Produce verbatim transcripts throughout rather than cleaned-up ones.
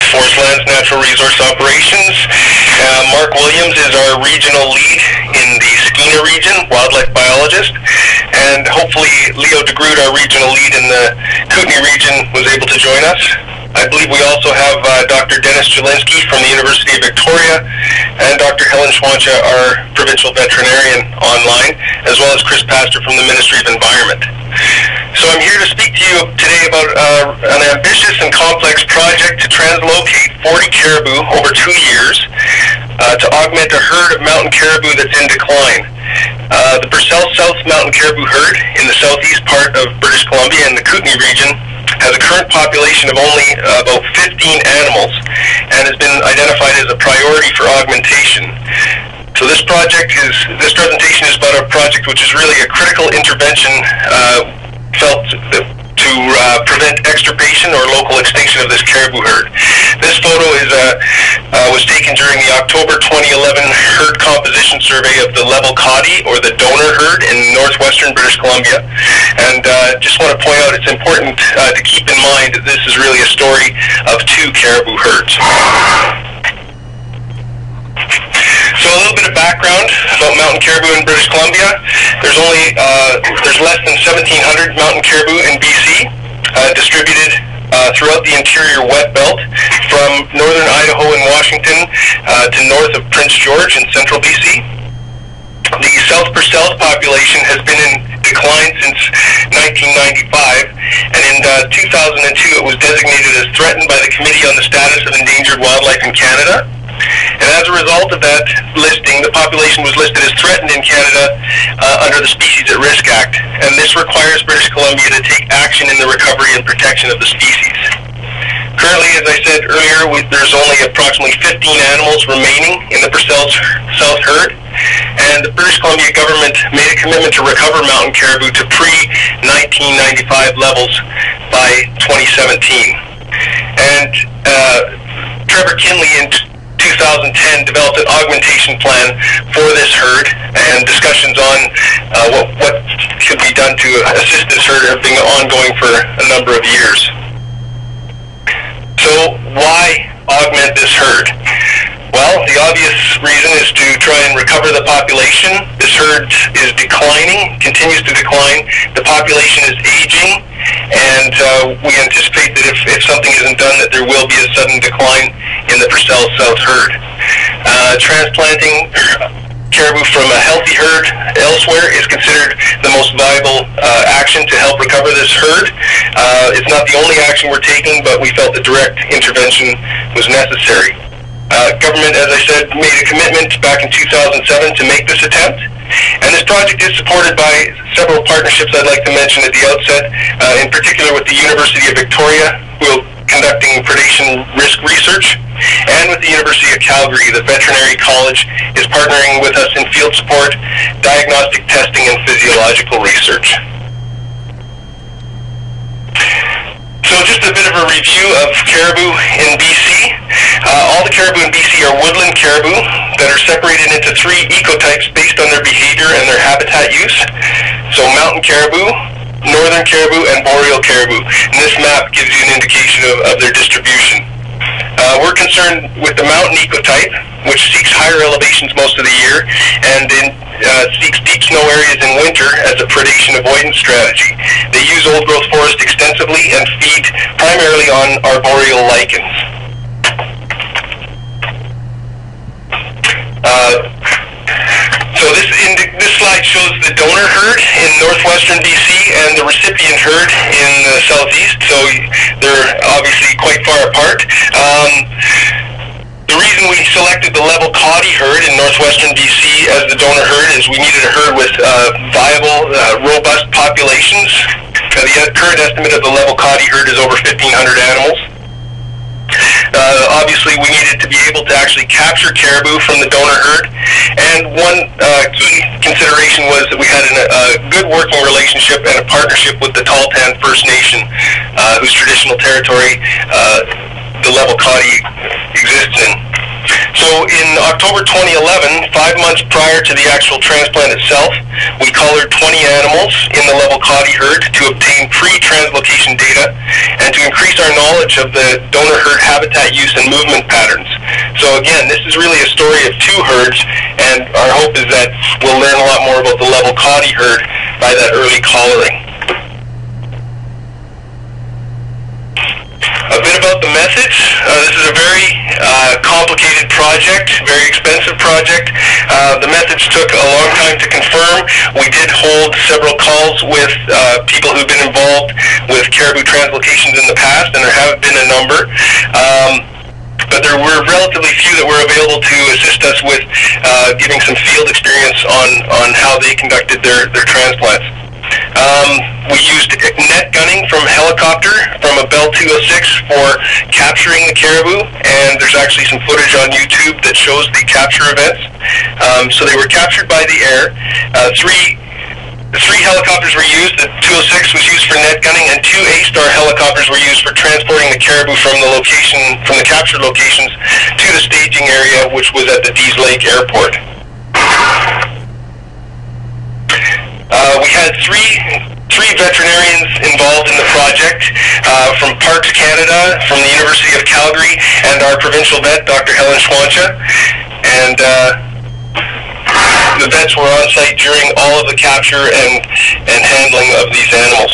Forest Lands Natural Resource Operations. Uh, Mark Williams is our regional lead in the Kootenay Region, wildlife biologist, and hopefully Leo DeGroot, our regional lead in the Kootenay Region, was able to join us. I believe we also have uh, Doctor Dennis Jelinski from the University of Victoria and Doctor Helen Schwancha, our provincial veterinarian, online, as well as Chris Pastor from the Ministry of Environment. So I'm here to speak to you today about uh, an ambitious and complex project to translocate forty caribou over two years uh, to augment a herd of mountain caribou that's in decline. Uh, the Purcells-South mountain caribou herd in the southeast part of British Columbia and the Kootenay Region has a current population of only uh, about fifteen animals and has been identified as a priority for augmentation. So this project is, this presentation is about a project which is really a critical intervention uh, felt to uh, prevent extirpation or local extinction of this caribou herd. This photo is uh, uh, was taken during the October twenty eleven herd composition survey of the level Kootenay, or the donor herd, in northwestern British Columbia. And uh, just want to point out, it's important uh, to keep in mind that this is really a story of two caribou herds. So a little bit of background about mountain caribou in British Columbia. There's only uh, there's less than seventeen hundred mountain caribou in B C, uh, distributed uh, throughout the interior wet belt from northern Idaho and Washington uh, to north of Prince George in central B C. The South Purcells population has been in decline since nineteen ninety-five, and in uh, two thousand two it was designated as threatened by the Committee on the Status of Endangered Wildlife in Canada. And as a result of that listing, the population was listed as threatened in Canada uh, under the Species at Risk Act, and this requires British Columbia to take action in the recovery and protection of the species. Currently, as I said earlier, we, there's only approximately fifteen animals remaining in the Purcells-South herd, and the British Columbia government made a commitment to recover mountain caribou to pre nineteen ninety-five levels by twenty seventeen. And uh, Trevor Kinley in two thousand ten developed an augmentation plan for this herd, and discussions on uh, what, what could be done to assist this herd have been ongoing for a number of years. So why augment this herd? Well, the obvious reason is to try and recover the population. This herd is declining, continues to decline. The population is aging, and uh, we anticipate that if, if something isn't done, that there will be a sudden decline in the Purcells-South herd. Uh, transplanting caribou from a healthy herd elsewhere is considered the most viable uh, action to help recover this herd. Uh, it's not the only action we're taking, but we felt that direct intervention was necessary. Uh, government, as I said, made a commitment back in two thousand seven to make this attempt, and this project is supported by several partnerships I'd like to mention at the outset, uh, in particular with the University of Victoria, who are conducting predation risk research, and with the University of Calgary. The Veterinary College is partnering with us in field support, diagnostic testing, and physiological research. So just a bit of a review of caribou in B C. Uh, all the caribou in B C are woodland caribou that are separated into three ecotypes based on their behavior and their habitat use. So mountain caribou, northern caribou, and boreal caribou. And this map gives you an indication of, of their distribution. Uh, we're concerned with the mountain ecotype, which seeks higher elevations most of the year, and in, uh, seeks deep snow areas in winter as a predation avoidance strategy. They use old-growth forest extensively and feed primarily on arboreal lichens. Uh, so this, in the, this slide shows the donor herd in northwestern B C and the recipient herd in the southeast, so they're obviously quite far apart. Um, the reason we selected the level Kootenay herd in northwestern B C as the donor herd is we needed a herd with uh, viable, uh, robust populations. Uh, the current estimate of the level Kootenay herd is over fifteen hundred animals. Uh, obviously, we needed to be able to actually capture caribou from the donor herd, and one uh, key consideration was that we had an, a good working relationship and a partnership with the Tahltan First Nation, uh, whose traditional territory uh, the level Kootenay exists in. So in October twenty eleven, five months prior to the actual transplant itself, we collared twenty animals in the level Coddy herd to obtain pre-translocation data and to increase our knowledge of the donor herd habitat use and movement patterns. So again, this is really a story of two herds, and our hope is that we'll learn a lot more about the level Coddy herd by that early collaring. A bit about the methods. Uh, this is a very uh, complicated project, very expensive project. Uh, the methods took a long time to confirm. We did hold several calls with uh, people who've been involved with caribou translocations in the past, and there have been a number. Um, but there were relatively few that were available to assist us with uh, giving some field experience on, on how they conducted their, their transplants. Um, we used net gunning from helicopter from a Bell two oh six for capturing the caribou, and there's actually some footage on YouTube that shows the capture events. Um, so they were captured by the air. Uh, three Three helicopters were used. The two oh six was used for net gunning, and two A-Star helicopters were used for transporting the caribou from the location, from the captured locations to the staging area, which was at the Dease Lake Airport. Uh, we had three three veterinarians involved in the project, uh, from Parks Canada, from the University of Calgary, and our provincial vet, Doctor Helen Schwancha. And uh, the vets were on site during all of the capture and, and handling of these animals.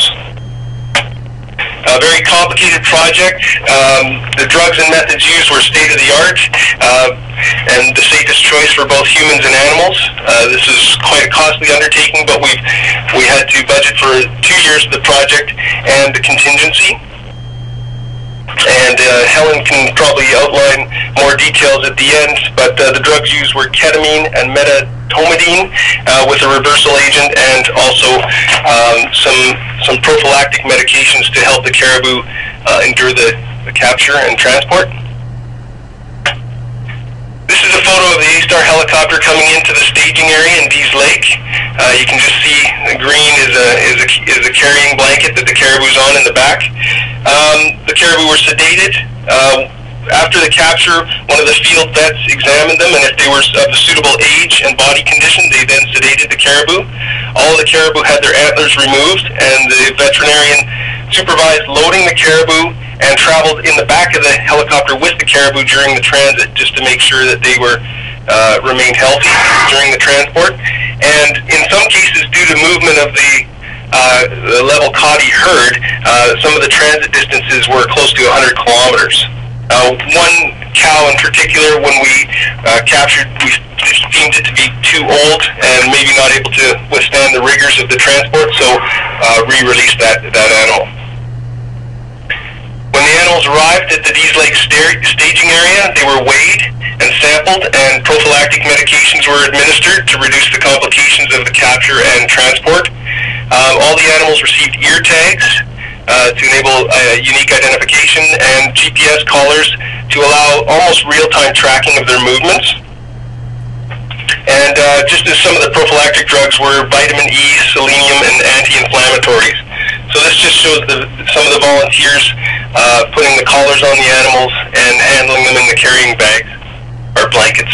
A very complicated project. Um, the drugs and methods used were state-of-the-art uh, and the safest choice for both humans and animals. Uh, this is quite a costly undertaking, but we've, we had to budget for two years of the project and the contingency. And uh, Helen can probably outline more details at the end, but uh, the drugs used were ketamine and metatomidine uh, with a reversal agent, and also um, some some prophylactic medications to help the caribou uh, endure the, the capture and transport. This is a photo of the A-Star helicopter coming into the staging area in Dease Lake. Uh, you can just see the green is a, is a, is a carrying blanket that the caribou's on in the back. Um, the caribou were sedated. Uh, after the capture, one of the field vets examined them, and if they were of a suitable age and body condition, they then sedated the caribou. All of the caribou had their antlers removed, and the veterinarian supervised loading the caribou and traveled in the back of the helicopter with the caribou during the transit, just to make sure that they were uh, remained healthy during the transport. And in some cases, due to movement of the, uh, the level Coddy herd, uh, some of the transit distances were close to one hundred kilometers. Uh, one cow in particular, when we uh, captured, we deemed it to be too old and maybe not able to withstand the rigors of the transport, so uh, re-released that, that animal. When the animals arrived at the Dease Lake staging area, they were weighed and sampled, and prophylactic medications were administered to reduce the complications of the capture and transport. Um, all the animals received ear tags uh, to enable uh, unique identification, and G P S collars to allow almost real-time tracking of their movements. And uh, just as some of the prophylactic drugs were vitamin E, selenium, and anti-inflammatories. So this just shows the, some of the volunteers uh, putting the collars on the animals and handling them in the carrying bags or blankets.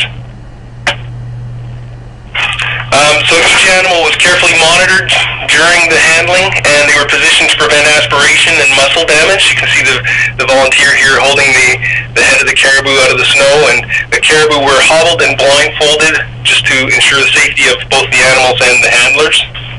Um, so each animal was carefully monitored during the handling, and they were positioned to prevent aspiration and muscle damage. You can see the, the volunteer here holding the, the head of the caribou out of the snow, and the caribou were hobbled and blindfolded just to ensure the safety of both the animals and the handlers.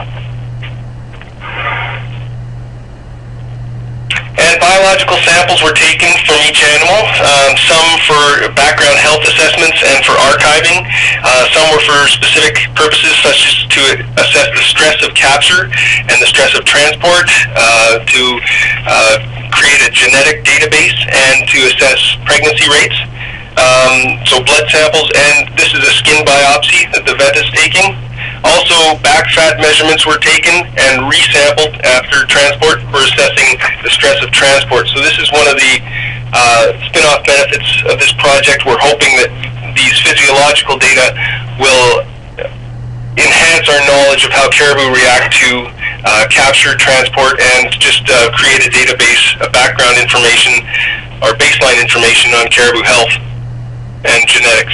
And biological samples were taken from each animal, um, some for background health assessments and for archiving. Uh, some were for specific purposes, such as to assess the stress of capture and the stress of transport, uh, to uh, create a genetic database, and to assess pregnancy rates. Um, so blood samples, and this is a skin biopsy that the vet is taking. Also, back fat measurements were taken and resampled after transport for assessing the stress of transport. So this is one of the uh, spin-off benefits of this project. We're hoping that these physiological data will enhance our knowledge of how caribou react to uh, capture, transport, and just uh, create a database of background information or baseline information on caribou health. and genetics.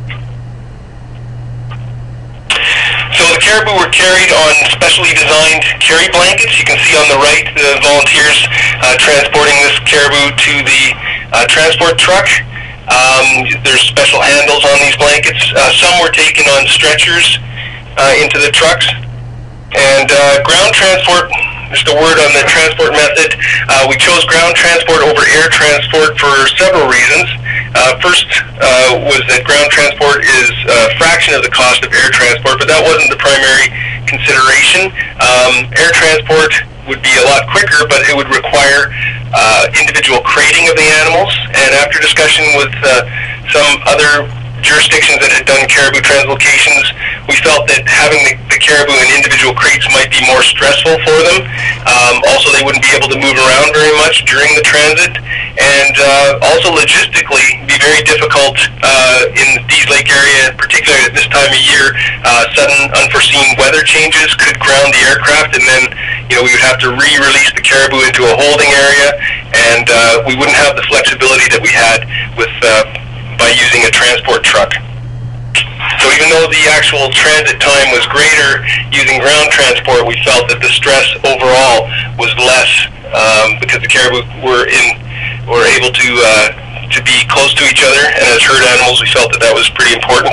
So the caribou were carried on specially designed carry blankets. You can see on the right the volunteers uh, transporting this caribou to the uh, transport truck. Um, there's special handles on these blankets. Uh, some were taken on stretchers uh, into the trucks. And uh, ground transport, just a word on the transport method. Uh, we chose ground transport over air transport for several reasons. Uh, first uh, was that ground transport is a fraction of the cost of air transport, but that wasn't the primary consideration. Um, air transport would be a lot quicker, but it would require uh, individual crating of the animals. And after discussion with uh, some other jurisdictions that had done caribou translocations, we felt that having the, the caribou in individual crates might be more stressful for them. Um, also, they wouldn't be able to move around very much during the transit, and uh, also logistically be very difficult uh, in the Dease Lake area, particularly at this time of year. Uh, sudden unforeseen weather changes could ground the aircraft, and then you know we would have to re-release the caribou into a holding area, and uh, we wouldn't have the flexibility that we had with uh, by using a transport truck. So even though the actual transit time was greater using ground transport, we felt that the stress overall was less um, because the caribou were in were able to uh, to be close to each other, and as herd animals, we felt that that was pretty important.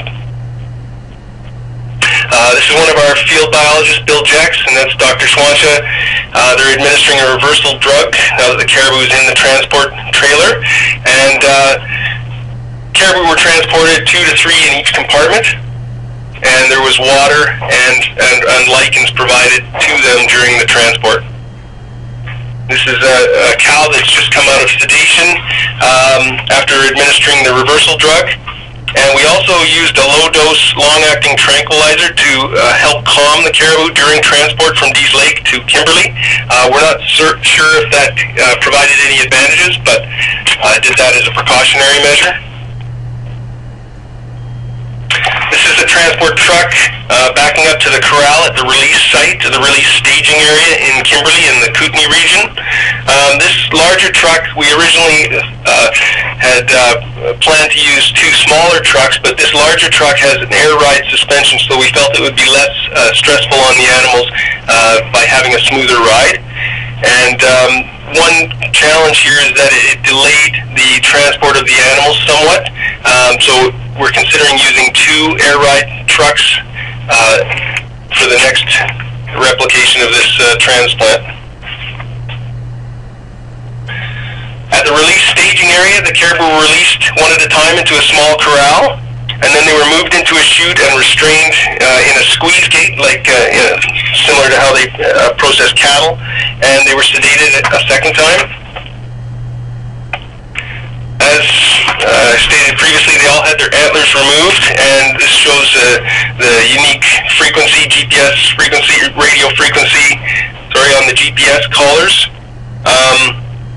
Uh, this is one of our field biologists, Bill Jex, and that's Doctor Swansha. Uh, they're administering a reversal drug now that the caribou is in the transport trailer, and uh, caribou were transported two to three in each compartment, and there was water and, and, and lichens provided to them during the transport. This is a, a cow that's just come out of sedation um, after administering the reversal drug, and we also used a low-dose, long-acting tranquilizer to uh, help calm the caribou during transport from Dease Lake to Kimberley. Uh, we're not sur sure if that uh, provided any advantages, but I uh, did that as a precautionary measure. This is a transport truck uh, backing up to the corral at the release site, to the release staging area in Kimberley in the Kootenay Region. Um, this larger truck, we originally uh, had uh, planned to use two smaller trucks, but this larger truck has an air ride suspension, so we felt it would be less uh, stressful on the animals uh, by having a smoother ride. And um, one challenge here is that it delayed the transport of the animals somewhat. Um, so we're considering using two air ride trucks uh, for the next replication of this uh, transplant. At the release staging area, the caribou were released one at a time into a small corral, and then they were moved into a chute and restrained uh, in a squeeze gate, like uh, in a, similar to how they uh, process cattle, and they were sedated a second time. As uh, stated previously, they all had their antlers removed, and this shows uh, the unique frequency, G P S frequency, radio frequency, sorry, on the G P S collars. Um,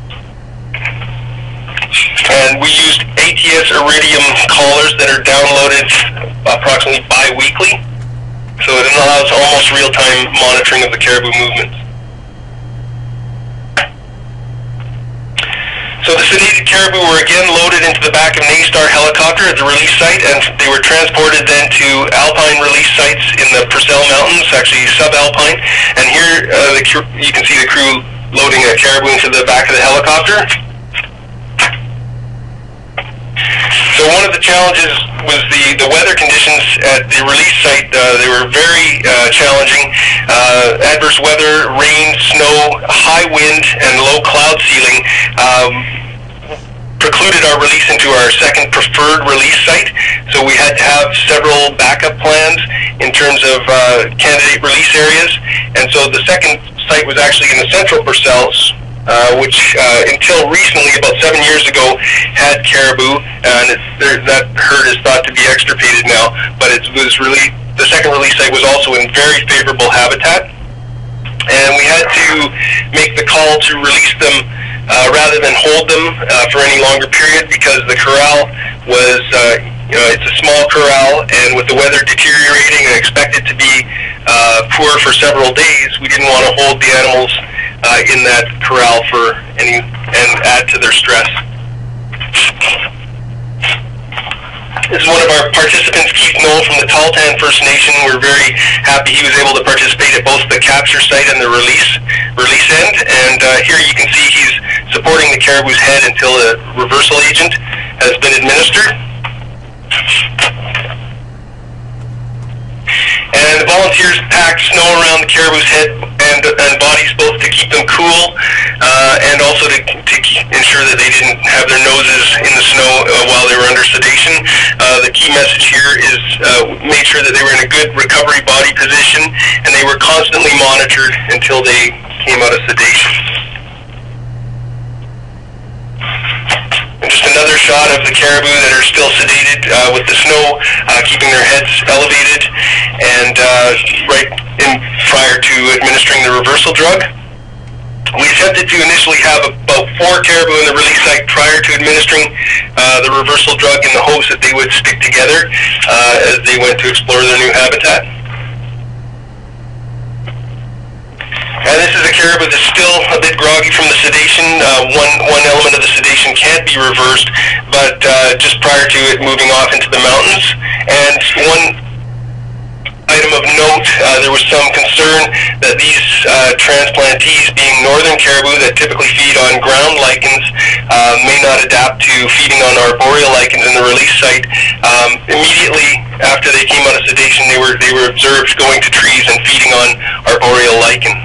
and we used A T S Iridium collars that are downloaded approximately bi-weekly, so it allows almost real-time monitoring of the caribou movements. So the sedated caribou were again loaded into the back of Naystar helicopter at the release site, and they were transported then to alpine release sites in the Purcell Mountains, actually subalpine. And here uh, the, you can see the crew loading a caribou into the back of the helicopter. So one of the challenges was the, the weather conditions at the release site. Uh, they were very uh, challenging. Uh, adverse weather, rain, snow, high wind, and low cloud ceiling um, precluded our release into our second preferred release site. So we had to have several backup plans in terms of uh, candidate release areas. And so the second site was actually in the central Purcells, Uh, which uh, until recently, about seven years ago, had caribou, and it's, there, that herd is thought to be extirpated now. But it was really the second release site was also in very favorable habitat, and we had to make the call to release them uh, rather than hold them uh, for any longer period, because the corral was, uh, you know, it's a small corral, and with the weather deteriorating and expected to be uh, poor for several days, we didn't want to hold the animals Uh, in that corral for any and add to their stress. This is one of our participants, Keith Knoll from the Tahltan First Nation. We're very happy he was able to participate at both the capture site and the release release end. And uh, here you can see he's supporting the caribou's head until a reversal agent has been administered. And the volunteers packed snow around the caribou's head and, and bodies, both to keep them cool uh, and also to, to ensure that they didn't have their noses in the snow uh, while they were under sedation. Uh, the key message here is uh, made sure that they were in a good recovery body position, and they were constantly monitored until they came out of sedation. And just another shot of the caribou that are still sedated uh, with the snow, uh, keeping their heads elevated, and uh, right in prior to administering the reversal drug. We attempted to initially have about four caribou in the release site prior to administering uh, the reversal drug in the hopes that they would stick together uh, as they went to explore their new habitat. And this is a caribou that's still a bit groggy from the sedation. Uh, one, one element of the sedation can't be reversed, but uh, just prior to it moving off into the mountains. And one item of note, uh, there was some concern that these uh, transplantees, being northern caribou that typically feed on ground lichens, uh, may not adapt to feeding on arboreal lichens in the release site. Um, immediately after they came out of sedation, they were, they were observed going to trees and feeding on arboreal lichen.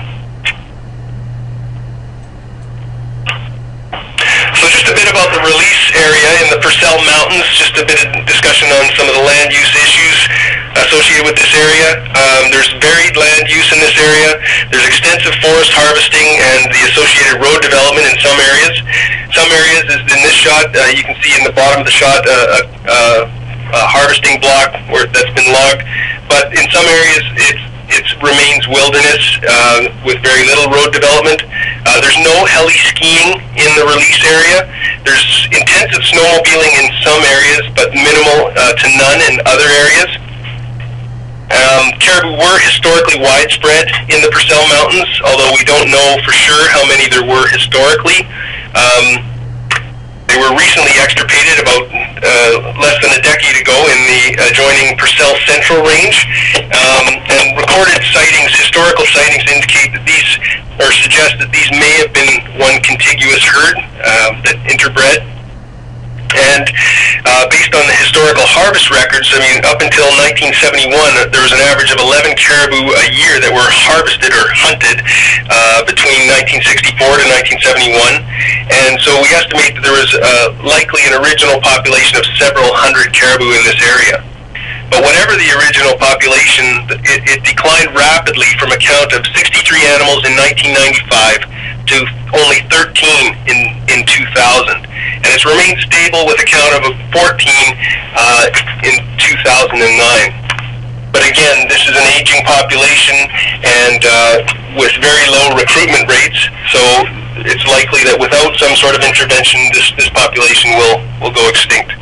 So just a bit about the release area in the Purcell Mountains, just a bit of discussion on some of the land use issues associated with this area. Um, there's varied land use in this area. There's extensive forest harvesting and the associated road development in some areas. Some areas, as in this shot, uh, you can see in the bottom of the shot uh, a, a harvesting block where that's been logged. But in some areas, it's it remains wilderness uh, with very little road development. Uh, there's no heli skiing in the release area. There's intensive snowmobiling in some areas, but minimal uh, to none in other areas. Um, caribou were historically widespread in the Purcell Mountains, although we don't know for sure how many there were historically. Um, They were recently extirpated about uh, less than a decade ago in the adjoining Purcell Central Range, um, and recorded sightings, historical sightings, indicate that these, or suggest that these may have been one contiguous herd uh, that interbred. And uh, based on the historical harvest records, I mean, up until nineteen seventy-one, there was an average of eleven caribou a year that were harvested or hunted uh, between nineteen sixty-four to nineteen seventy-one. And so we estimate that there was uh, likely an original population of several hundred caribou in this area. But whatever the original population, it, it declined rapidly from a count of sixty-three animals in nineteen ninety-five to only thirteen in, in two thousand. And it's remained stable with a count of fourteen uh, in two thousand nine. But again, this is an aging population and uh, with very low recruitment rates, so it's likely that without some sort of intervention, this, this population will, will go extinct.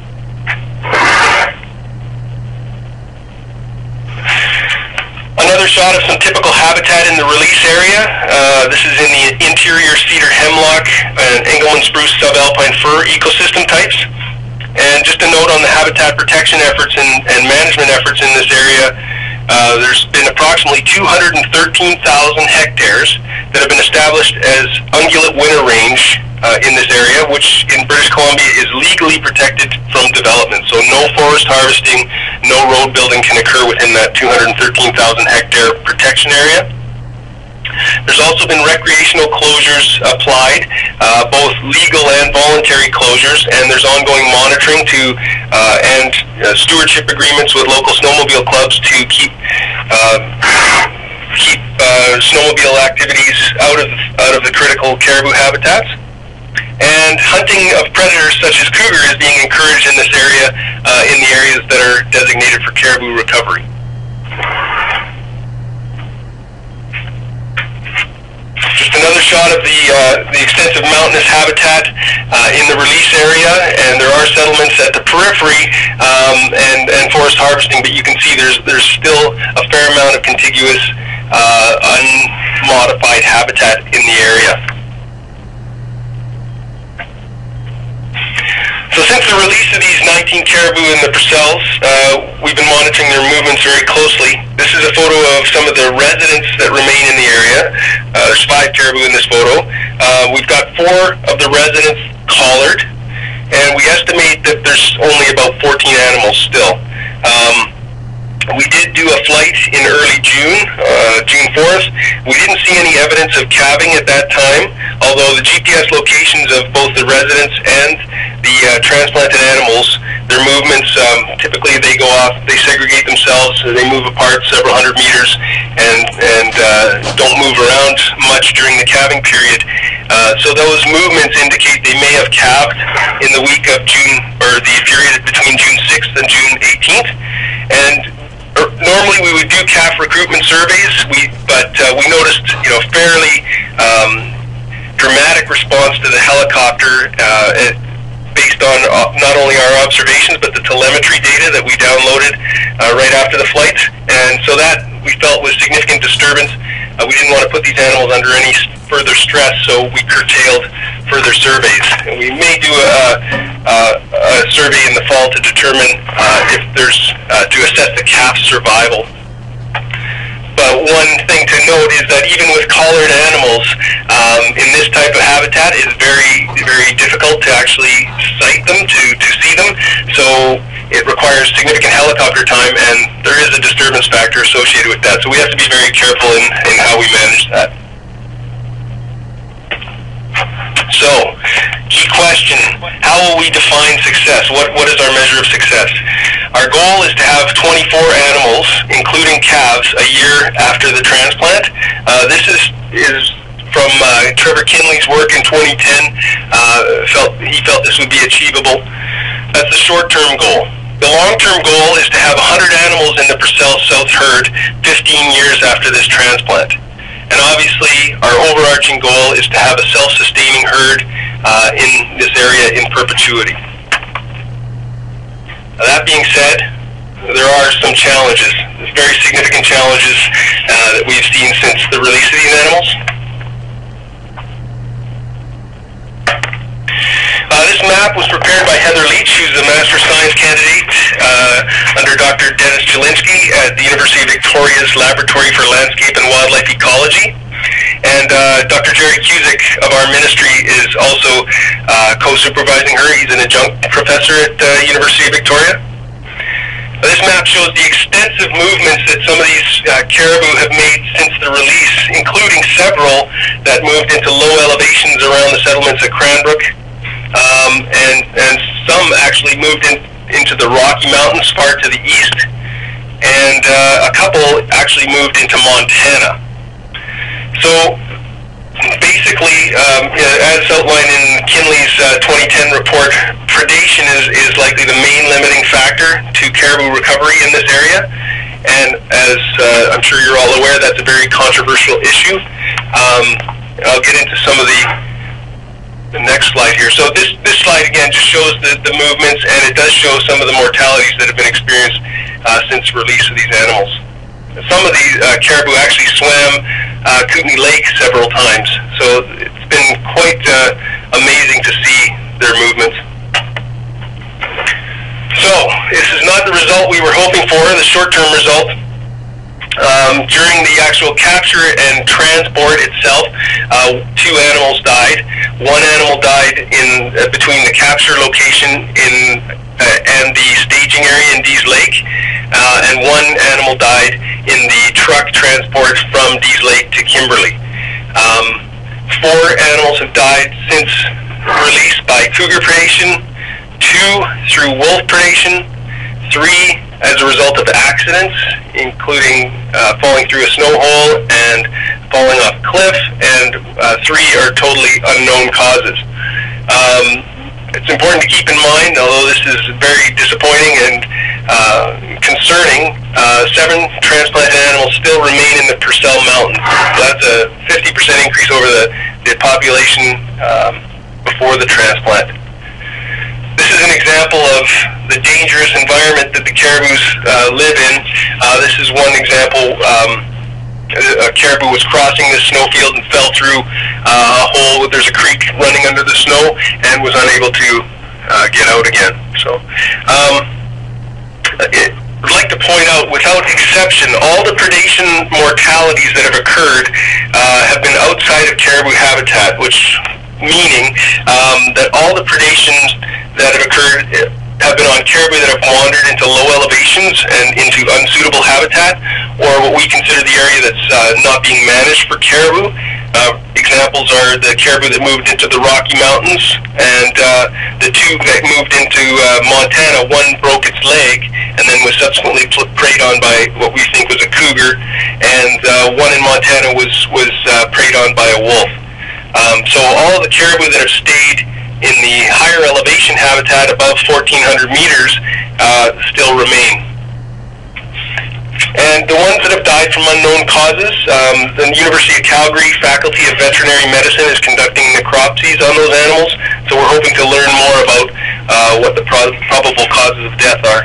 Another shot of some typical habitat in the release area. Uh, this is in the interior cedar hemlock and Engelmann spruce subalpine fir ecosystem types. And just a note on the habitat protection efforts and, and management efforts in this area, uh, there's been approximately two hundred thirteen thousand hectares that have been established as ungulate winter range uh, in this area, which in British Columbia is legally protected from development. So no forest harvesting, no road building can occur within that two hundred thirteen thousand hectare protection area. There's also been recreational closures applied, uh, both legal and voluntary closures, and there's ongoing monitoring to uh, and uh, stewardship agreements with local snowmobile clubs to keep uh, keep uh, snowmobile activities out of out of the critical caribou habitats. And hunting of predators such as cougar is being encouraged in this area, uh, in the areas that are designated for caribou recovery. Just another shot of the uh, the extensive mountainous habitat uh, in the release area, and there are settlements at the periphery um, and and forest harvesting, but you can see there's there's still a fair amount of contiguous uh, unmodified habitat in the area. So So since the release of these nineteen caribou in the Purcells, uh, we've been monitoring their movements very closely. This is a photo of some of the residents that remain in the area. Uh, there's five caribou in this photo. Uh, we've got four of the residents collared, and we estimate that there's only about fourteen animals still. Um, we did do a flight in early June, uh, June fourth. We didn't see any evidence of calving at that time, although the G P S locations of both the residents and the uh, transplanted animals, their movements, um, typically they go off, they segregate themselves, they move apart several hundred meters, and, and uh, don't move around much during the calving period. Uh, so those movements indicate they may have calved in the week of June, or the period between June sixth and June eighteenth. And normally we would do calf recruitment surveys, we, but uh, we noticed, you know, fairly um, dramatic response to the helicopter uh, it, based on uh, not only our observations but the telemetry data that we downloaded uh, right after the flight. And so that we felt was significant disturbance. Uh, we didn't want to put these animals under any further stress, so we curtailed further surveys. And we may do a, a, a survey in the fall to determine uh, if there's, uh, to assess the calf survival. But one thing to note is that even with collared animals, um, in this type of habitat, it's very, very difficult to actually sight them, to, to see them. So it requires significant helicopter time, and there is a disturbance factor associated with that. So we have to be very careful in, in how we manage that. So, key question, how will we define success? What, what is our measure of success? Our goal is to have twenty-four animals, including calves, a year after the transplant. Uh, this is, is from uh, Trevor Kinley's work in twenty ten. Uh, felt, he felt this would be achievable. That's the short-term goal. The long-term goal is to have one hundred animals in the Purcells-South herd fifteen years after this transplant. And obviously, our overarching goal is to have a self-sustaining herd uh, in this area in perpetuity. Now, that being said, there are some challenges, very significant challenges uh, that we've seen since the release of these animals. Uh, this map was prepared by Heather Leach, who's a Master Science candidate uh, under Doctor Dennis Jelinski at the University of Victoria's Laboratory for Landscape and Wildlife Ecology. And uh, Doctor Jerry Cusick of our ministry is also uh, co-supervising her. He's an adjunct professor at the uh, University of Victoria. Uh, this map shows the extensive movements that some of these uh, caribou have made since the release, including several that moved into low elevations around the settlements at Cranbrook. Um, and, and some actually moved in, into the Rocky Mountains far to the east, and uh, a couple actually moved into Montana. So basically, um, as outlined in Kinley's uh, twenty ten report, predation is, is likely the main limiting factor to caribou recovery in this area, and as uh, I'm sure you're all aware, that's a very controversial issue. Um, I'll get into some of the The next slide here. So this, this slide again just shows the, the movements, and it does show some of the mortalities that have been experienced uh, since release of these animals. Some of these uh, caribou actually swam uh, Kootenay Lake several times, so it's been quite uh, amazing to see their movements. So this is not the result we were hoping for, the short-term result. Um, during the actual capture and transport itself, uh, two animals died. One animal died in uh, between the capture location in uh, and the staging area in Dease Lake, uh, and one animal died in the truck transport from Dease Lake to Kimberley. Um, four animals have died since release by cougar predation, two through wolf predation, three as a result of accidents, including uh, falling through a snow hole and falling off a cliff, and uh, three are totally unknown causes. Um, it's important to keep in mind, although this is very disappointing and uh, concerning, uh, seven transplanted animals still remain in the Purcell Mountains. So that's a fifty percent increase over the, the population um, before the transplant. This is an example of the dangerous environment that the caribous uh, live in. Uh, this is one example. Um, a caribou was crossing this snowfield and fell through uh, a hole. There's a creek running under the snow and was unable to uh, get out again. So um, it, I'd like to point out, without exception, all the predation mortalities that have occurred uh, have been outside of caribou habitat, which meaning um, that all the predations that have occurred have been on caribou that have wandered into low elevations and into unsuitable habitat, or what we consider the area that's uh, not being managed for caribou. Uh, examples are the caribou that moved into the Rocky Mountains, and uh, the two that moved into uh, Montana. One broke its leg and then was subsequently preyed on by what we think was a cougar, and uh, one in Montana was, was uh, preyed on by a wolf. Um, so all of the caribou that have stayed in the higher elevation habitat above fourteen hundred meters uh, still remain. And the ones that have died from unknown causes, um, the University of Calgary Faculty of Veterinary Medicine is conducting necropsies on those animals, so we're hoping to learn more about uh, what the pro probable causes of death are.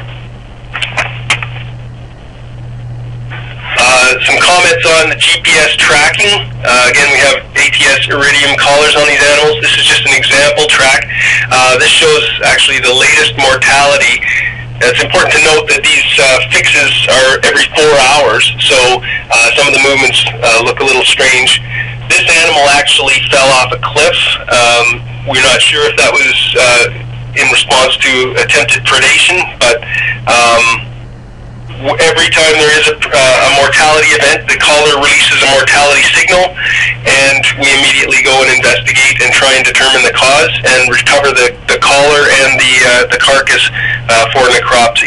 Uh, some comments on the G P S tracking. Uh, again, we have A T S iridium collars on these animals. This is just an example track. Uh, this shows actually the latest mortality. It's important to note that these uh, fixes are every four hours, so uh, some of the movements uh, look a little strange. This animal actually fell off a cliff. Um, we're not sure if that was uh, in response to attempted predation, but um, every time there is a, uh, a mortality event, the collar releases a mortality signal, and we immediately go and investigate and try and determine the cause and recover the, the collar and the, uh, the carcass uh, for necropsy.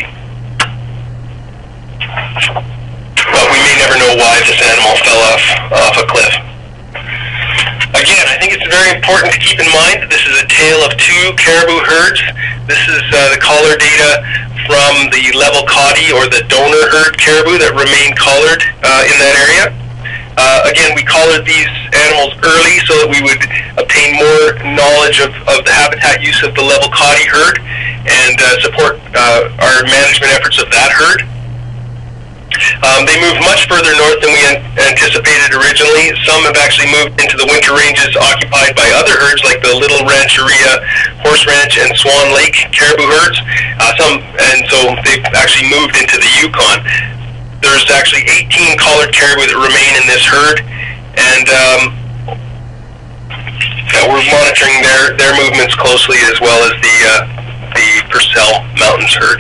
But we may never know why this animal fell off, off a cliff. Again, I think it's very important to keep in mind that this is a tale of two caribou herds. This is uh, the collar data from the level coddy, or the donor herd caribou that remain collared uh, in that area. Uh, again, we collared these animals early so that we would obtain more knowledge of, of the habitat use of the level coddy herd and uh, support uh, our management efforts of that herd. Um, they moved much further north than we an anticipated originally. Some have actually moved into the winter ranges occupied by other herds like the Little Rancheria, Horse Ranch, and Swan Lake caribou herds. Uh, some, and so they've actually moved into the Yukon. There's actually eighteen collared caribou that remain in this herd, and um, yeah, we're monitoring their, their movements closely, as well as the, uh, the Purcell Mountains herd.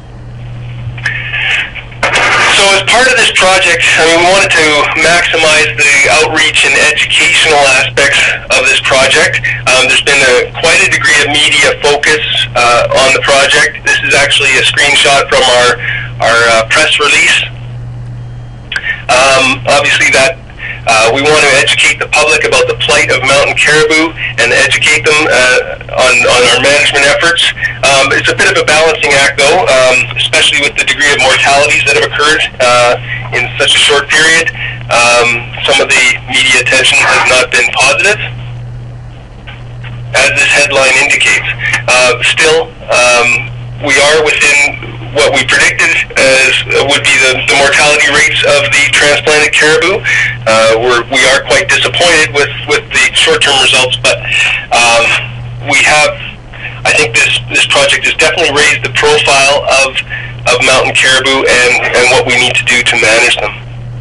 So as part of this project, I mean, we wanted to maximize the outreach and educational aspects of this project. Um, there's been a, quite a degree of media focus uh, on the project. This is actually a screenshot from our, our uh, press release. Um, obviously that Uh, we want to educate the public about the plight of mountain caribou and educate them uh, on, on our management efforts. Um, it's a bit of a balancing act, though, um, especially with the degree of mortalities that have occurred uh, in such a short period. Um, some of the media attention has not been positive, as this headline indicates. Uh, still, um, we are within what we predicted as uh, would be the, the mortality rates of the transplanted caribou. Uh, we're, we are quite disappointed with, with the short-term results, but um, we have, I think this, this project has definitely raised the profile of, of mountain caribou and, and what we need to do to manage them.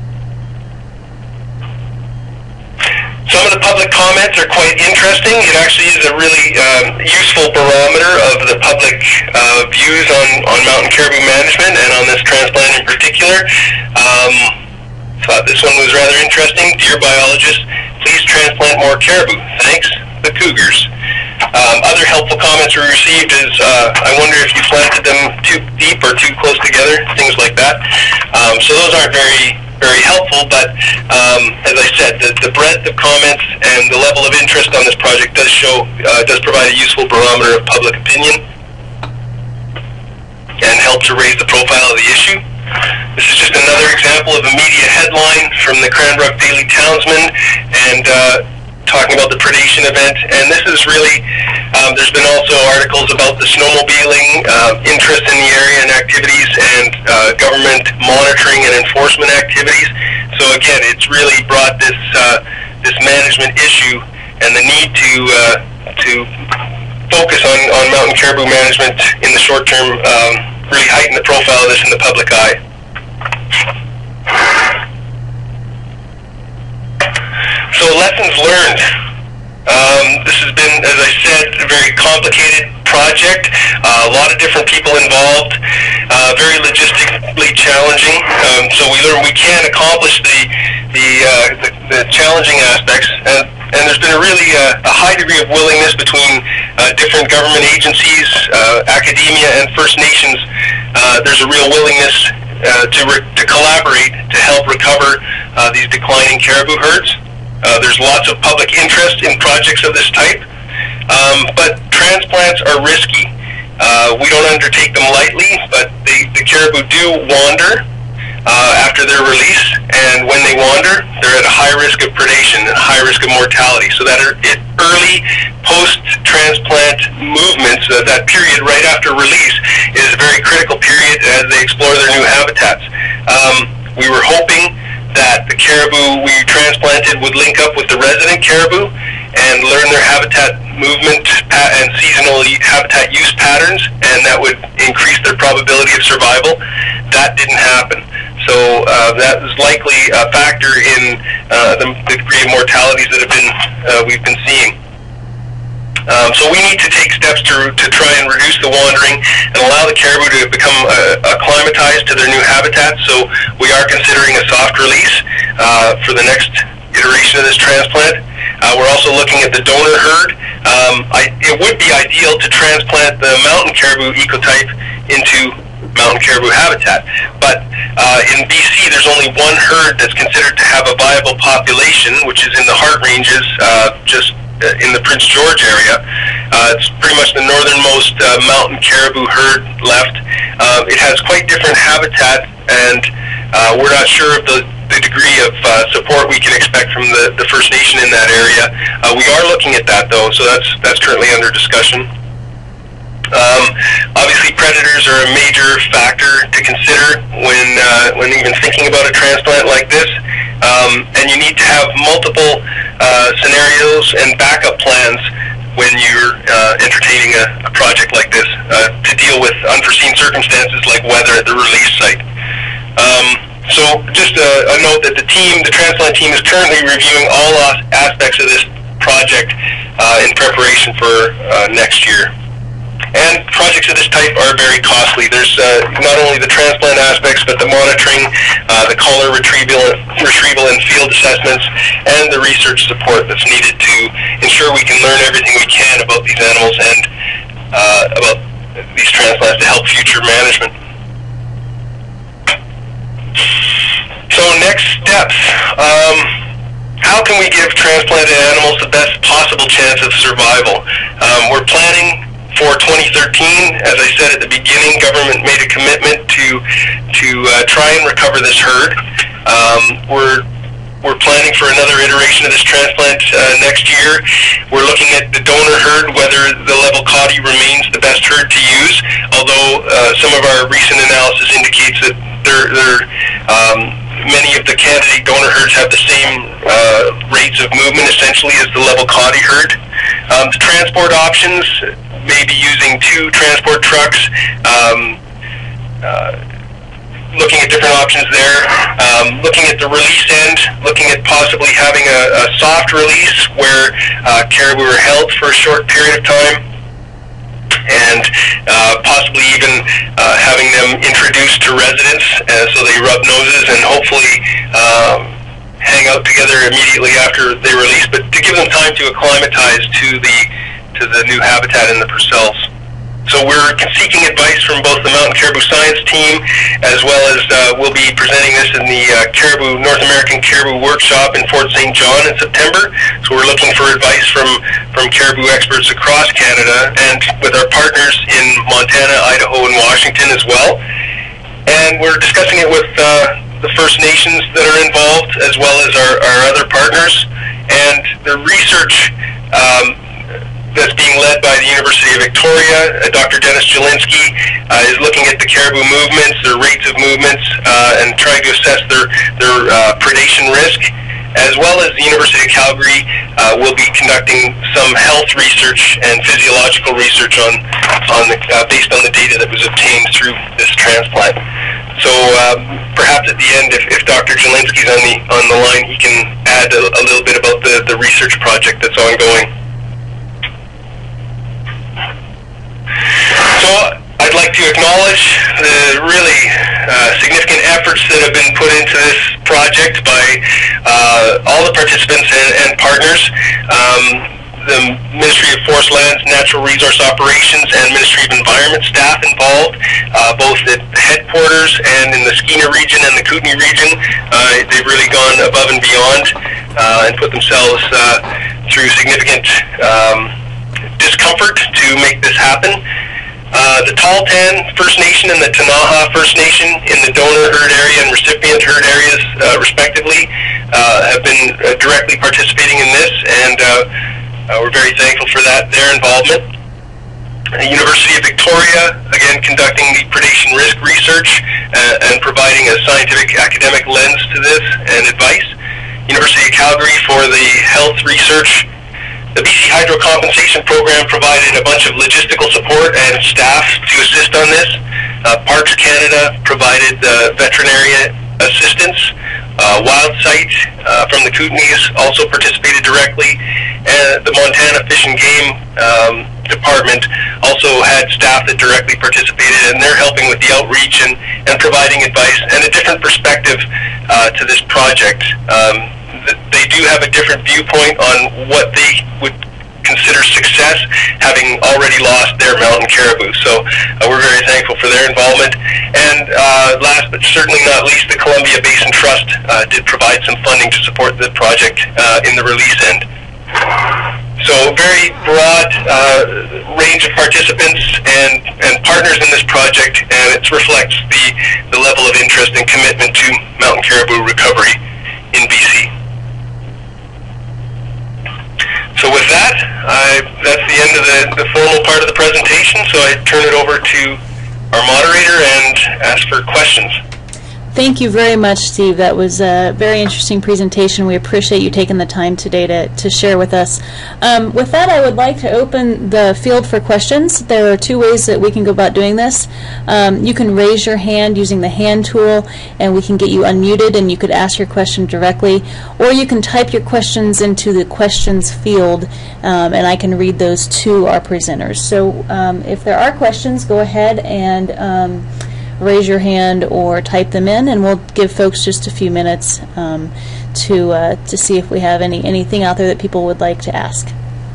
Some of the public comments are quite interesting. It actually is a really um, useful barometer of the public uh, views on, on mountain caribou management and on this transplant in particular. Um, thought this one was rather interesting. Dear biologist, please transplant more caribou. Thanks, the Cougars. Um, other helpful comments we received is, uh, I wonder if you planted them too deep or too close together, things like that. Um, so those aren't very very helpful, but um, as I said, the, the breadth of comments and the level of interest on this project does show, uh, does provide a useful barometer of public opinion and help to raise the profile of the issue. This is just another example of a media headline from the Cranbrook Daily Townsman, and uh, talking about the predation event, and this is really, um, there's been also articles about the snowmobiling, uh, interest in the area and activities, and uh, government monitoring and enforcement activities. So again, it's really brought this uh, this management issue and the need to uh, to focus on, on mountain caribou management in the short term um, really heighten the profile of this in the public eye. So lessons learned. Um, this has been, as I said, a very complicated project, uh, a lot of different people involved, uh, very logistically challenging. Um, so we learned we can accomplish the the, uh, the, the challenging aspects, and, and there's been a really uh, a high degree of willingness between uh, different government agencies, uh, academia, and First Nations. Uh, there's a real willingness uh, to, re to collaborate to help recover uh, these declining caribou herds. Uh, there's lots of public interest in projects of this type, um, but transplants are risky. Uh, we don't undertake them lightly, but they, the caribou do wander uh, after their release, and when they wander, they're at a high risk of predation and high risk of mortality. So that are, it, early post-transplant movements, uh, that period right after release, is a very critical period as they explore their new habitats. Um, we were hoping that the caribou we transplanted would link up with the resident caribou and learn their habitat movement and seasonal habitat use patterns, and that would increase their probability of survival. That didn't happen. So uh, that is likely a factor in uh, the, the degree of mortalities that have been uh, we've been seeing. Um, so we need to take steps to, to try and reduce the wandering and allow the caribou to become uh, acclimatized to their new habitat. So we are considering a soft release uh, for the next iteration of this transplant. Uh, we're also looking at the donor herd. Um, I, it would be ideal to transplant the mountain caribou ecotype into mountain caribou habitat, but uh, in B C there's only one herd that's considered to have a viable population, which is in the Heart Ranges, uh, just in the Prince George area. Uh, it's pretty much the northernmost uh, mountain caribou herd left. Uh, it has quite different habitat, and uh, we're not sure of the, the degree of uh, support we can expect from the, the First Nation in that area. Uh, we are looking at that, though, so that's, that's currently under discussion. Um, obviously, predators are a major factor to consider when, uh, when even thinking about a transplant like this. Um, and you need to have multiple uh, scenarios and backup plans when you're uh, entertaining a, a project like this uh, to deal with unforeseen circumstances like weather at the release site. Um, so just a, a note that the team, the transplant team, is currently reviewing all aspects of this project uh, in preparation for uh, next year. And projects of this type are very costly. There's uh, not only the transplant aspects, but the monitoring, uh, the collar retrieval, retrieval and field assessments, and the research support that's needed to ensure we can learn everything we can about these animals and uh, about these transplants to help future management. So next steps. Um, how can we give transplanted animals the best possible chance of survival? Um, we're planning for twenty thirteen, as I said at the beginning, government made a commitment to to uh, try and recover this herd. Um, we're we're planning for another iteration of this transplant uh, next year. We're looking at the donor herd, whether the level Coddy remains the best herd to use. Although uh, some of our recent analysis indicates that they're, they're, um, many of the candidate donor herds have the same uh, rates of movement, essentially, as the level Coddy herd. Um, the transport options, maybe using two transport trucks, um, uh, looking at different options there, um, looking at the release end, looking at possibly having a, a soft release where uh, caribou are held for a short period of time, and uh, possibly even uh, having them introduced to residents uh, so they rub noses and hopefully um, hang out together immediately after they release, but to give them time to acclimatize to the to the new habitat in the Purcells. So we're seeking advice from both the Mountain Caribou Science team, as well as uh, we'll be presenting this in the uh, Caribou North American Caribou Workshop in Fort Saint John in September. So we're looking for advice from, from caribou experts across Canada and with our partners in Montana, Idaho, and Washington as well. And we're discussing it with uh, the First Nations that are involved, as well as our, our other partners. And the research um, that's being led by the University of Victoria, uh, Doctor Dennis Jelinski, uh, is looking at the caribou movements, their rates of movements, uh, and trying to assess their, their uh, predation risk. as well as the University of Calgary uh, will be conducting some health research and physiological research on, on the, uh, based on the data that was obtained through this transplant. So uh, perhaps at the end, if, if Doctor Jelinski's on the on the line, he can add a, a little bit about the, the research project that's ongoing. So I'd like to acknowledge the really uh, significant efforts that have been put into this project by uh, all the participants and, and partners. Um, the Ministry of Forest Lands, Natural Resource Operations, and Ministry of Environment staff involved, uh, both at headquarters and in the Skeena region and the Kootenay region. Uh, they've really gone above and beyond uh, and put themselves uh, through significant um, discomfort to make this happen. Uh, the Tahltan First Nation and the Tanaha First Nation in the donor herd area and recipient herd areas, uh, respectively, uh, have been uh, directly participating in this, and uh, uh, we're very thankful for that, their involvement. The University of Victoria, again, conducting the predation risk research uh, and providing a scientific academic lens to this and advice. University of Calgary for the health research. The B C Hydro Compensation Program provided a bunch of logistical support and staff to assist on this. Uh, Parks Canada provided uh, veterinary assistance. Uh, Wild Sight uh, from the Kootenays also participated directly. And the Montana Fish and Game um, Department also had staff that directly participated, and they're helping with the outreach and, and providing advice and a different perspective uh, to this project. Um, They do have a different viewpoint on what they would consider success, having already lost their mountain caribou. So uh, we're very thankful for their involvement. And uh, last but certainly not least, the Columbia Basin Trust uh, did provide some funding to support the project uh, in the release end. So very broad uh, range of participants and, and partners in this project, and it reflects the, the level of interest and commitment to mountain caribou recovery in B C. So with that, I, that's the end of the, the formal part of the presentation, so I turn it over to our moderator and ask for questions. Thank you very much, Steve. That was a very interesting presentation. We appreciate you taking the time today to, to share with us. Um, with that, I would like to open the field for questions. There are two ways that we can go about doing this. Um, you can raise your hand using the hand tool, and we can get you unmuted, and you could ask your question directly. Or you can type your questions into the questions field, um, and I can read those to our presenters. So um, if there are questions, go ahead and um, raise your hand or type them in, and we'll give folks just a few minutes um, to uh, to see if we have any anything out there that people would like to ask.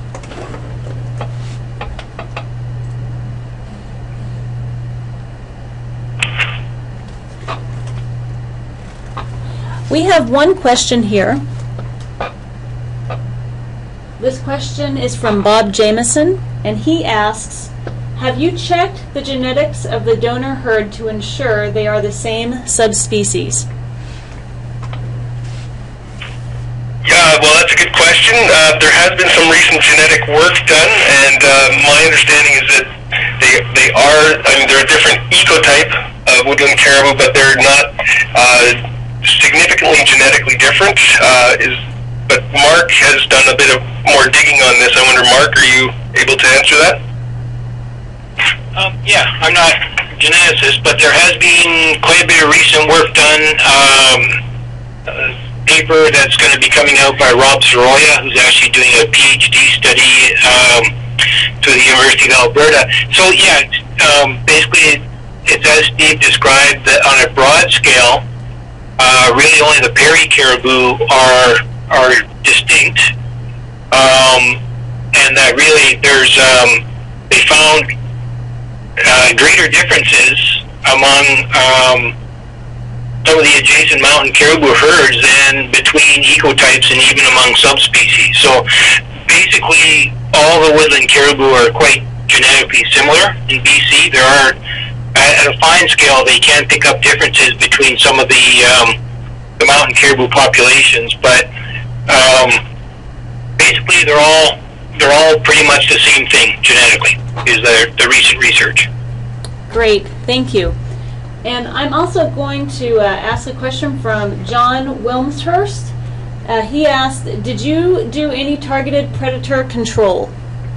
We have one question here. This question is from Bob Jameson, and he asks, have you checked the genetics of the donor herd to ensure they are the same subspecies? Yeah, well, that's a good question. Uh, there has been some recent genetic work done, and uh, my understanding is that they they are, I mean, they're a different ecotype of woodland caribou, but they're not uh, significantly genetically different. Uh, is but Mark has done a bit of more digging on this. I wonder, Mark, are you able to answer that? Um, yeah, I'm not a geneticist, but there has been quite a bit of recent work done. Um, a paper that's going to be coming out by Rob Soroya, who's actually doing a PhD study um, to the University of Alberta. So yeah, um, basically it's as Steve described, that on a broad scale, uh, really only the Perry caribou are are distinct, um, and that really there's um, they found Uh, greater differences among um, some of the adjacent mountain caribou herds than between ecotypes and even among subspecies. So basically all the woodland caribou are quite genetically similar in B C. There are, at a fine scale, they can pick up differences between some of the, um, the mountain caribou populations, but um, basically they're all they're all pretty much the same thing genetically, is the, the recent research. Great, thank you. And I'm also going to uh, ask a question from John Wilmshurst. Uh, he asked, did you do any targeted predator control?